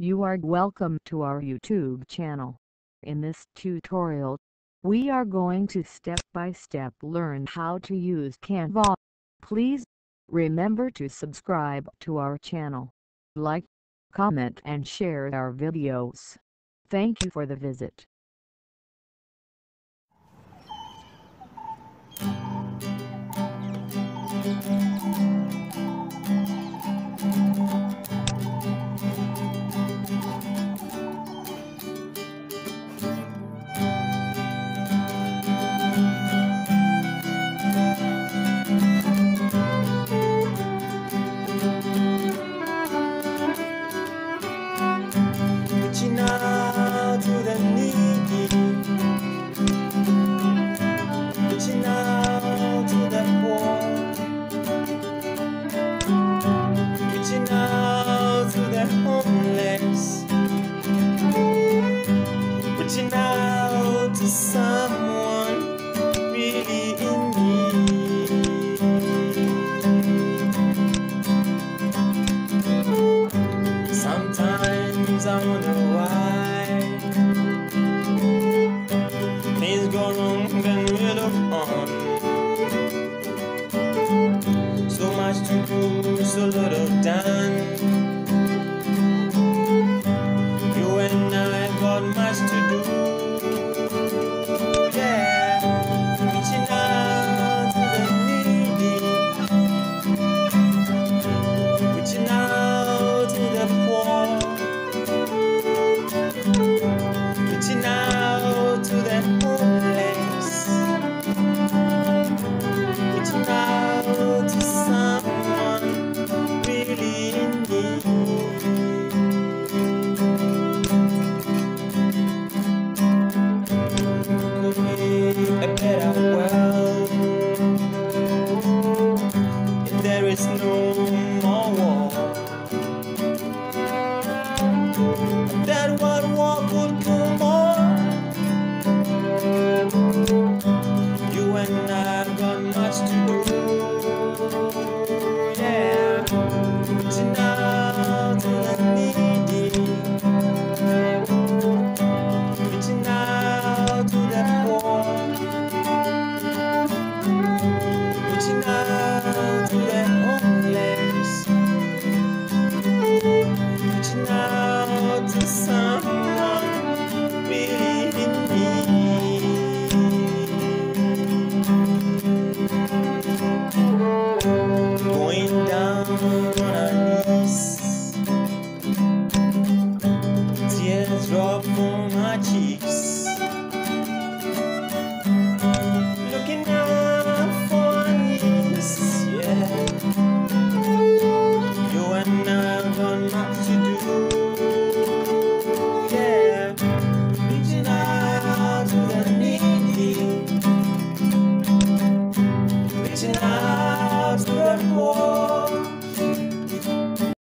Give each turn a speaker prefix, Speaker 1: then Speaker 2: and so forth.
Speaker 1: You are welcome to our YouTube channel. In this tutorial, we are going to step-by-step learn how to use Canva. Please remember to subscribe to our channel, like, comment and share our videos. Thank you for the visit.
Speaker 2: Reaching out to the needy, reaching out to the poor, reaching out to the homeless, reaching out to someone really in need. Sometimes I wonder why things go wrong when we look on. So much to do, so little done. You and I got much to do. Yeah, reaching out to the needy, reaching out to the poor, reaching out to the homeless, reaching out to someone really in need. Could be a better world if there is no more war. That one war could come on. You and I got much to do. Yeah, reaching out to the needy, reaching out to the poor, reaching out to the homeless, reaching out to someone really in need. Going down on our knees, tears drop from our cheeks.